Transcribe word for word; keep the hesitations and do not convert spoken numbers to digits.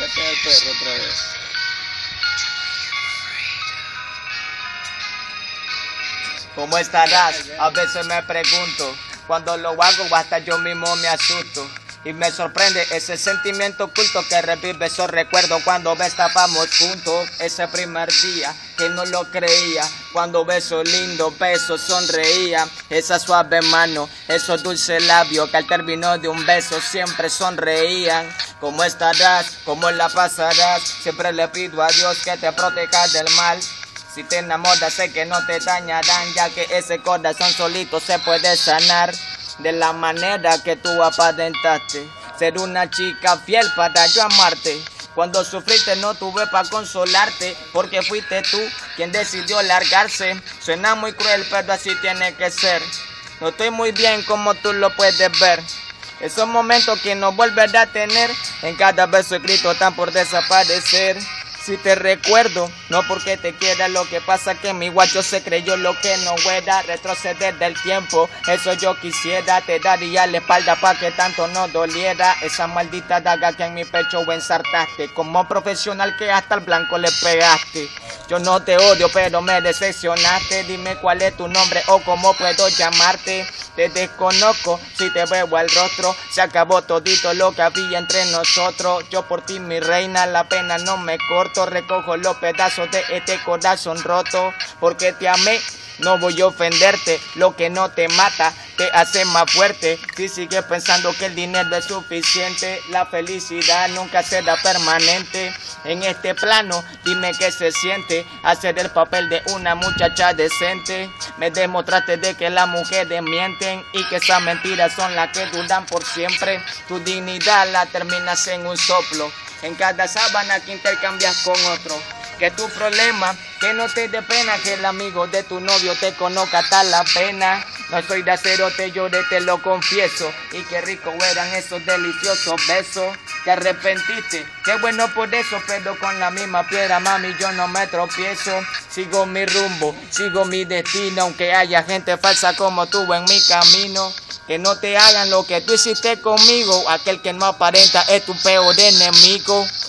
Saca el perro otra vez. ¿Cómo estarás? A veces me pregunto. Cuando lo hago hasta yo mismo me asusto. Y me sorprende ese sentimiento oculto que revive esos recuerdos cuando estábamos juntos. Ese primer día que no lo creía, cuando beso lindo, beso sonreía. Esa suave mano, esos dulces labios que al término de un beso siempre sonreían. ¿Cómo estarás? ¿Cómo la pasarás? Siempre le pido a Dios que te proteja del mal. Si te enamoras sé que no te dañarán, ya que ese corazón solito se puede sanar. De la manera que tú aparentaste ser una chica fiel para yo amarte. Cuando sufriste no tuve para consolarte, porque fuiste tú quien decidió largarse. Suena muy cruel pero así tiene que ser. No estoy muy bien como tú lo puedes ver. Esos momentos que no volveré a tener, en cada beso escrito están por desaparecer. Si te recuerdo, no porque te quiera, lo que pasa que mi guacho se creyó lo que no era. Retroceder del tiempo, eso yo quisiera. Te daría la espalda pa' que tanto no doliera. Esa maldita daga que en mi pecho ensartaste. Como profesional que hasta el blanco le pegaste. Yo no te odio pero me decepcionaste. Dime cuál es tu nombre o cómo puedo llamarte. Te desconozco si te veo al rostro. Se acabó todito lo que había entre nosotros. Yo por ti mi reina, la pena no me corto. Recojo los pedazos de este corazón roto. Porque te amé, no voy a ofenderte. Lo que no te mata te hace más fuerte. Si sigues pensando que el dinero es suficiente, la felicidad nunca será permanente. En este plano, dime qué se siente hacer el papel de una muchacha decente. Me demostraste de que las mujeres mienten y que esas mentiras son las que duran por siempre. Tu dignidad la terminas en un soplo, en cada sábana que intercambias con otro. Que tu problema, que no te dé pena que el amigo de tu novio te conozca hasta la pena. No soy de acero, te lloré, te lo confieso. Y qué rico eran esos deliciosos besos. Te arrepentiste, qué bueno por eso, pero con la misma piedra, mami, yo no me tropiezo. Sigo mi rumbo, sigo mi destino, aunque haya gente falsa como tú en mi camino. Que no te hagan lo que tú hiciste conmigo, aquel que no aparenta es tu peor enemigo.